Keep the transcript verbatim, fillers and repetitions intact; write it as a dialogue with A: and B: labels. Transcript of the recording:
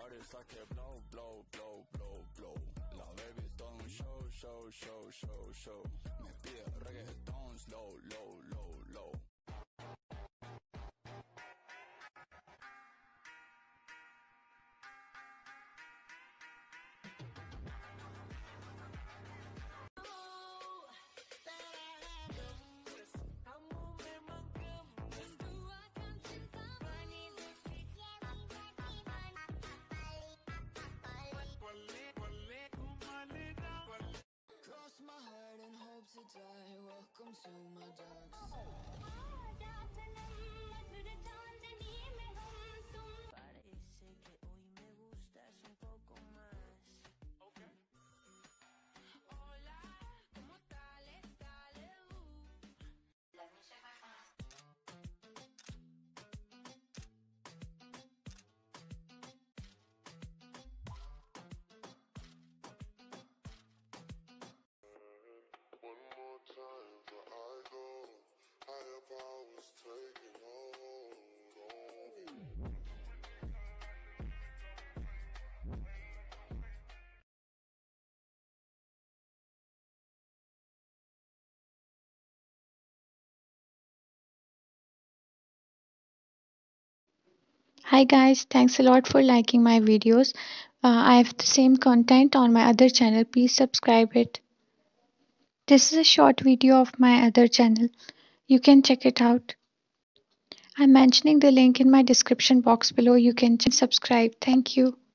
A: esa que blow, blow, blow, blow, blow. La baby es todo un show, show, show, show, show. Me pide reggaetón, slow, low, low, low.
B: My heart and hope to die. Welcome to my dark
C: Parece que hoy me gustas un poco más. Okay. Hola, ¿cómo tal? Dale, uh. Let me check my phone.
D: One more time before I go. Higher powers taking hold on me.
E: Hi guys, thanks a lot for liking my videos. Uh, I have the same content on my other channel. Please subscribe it. This is a short video of my other channel. You can check it out. I'm mentioning the link in my description box below. You can subscribe. Thank you.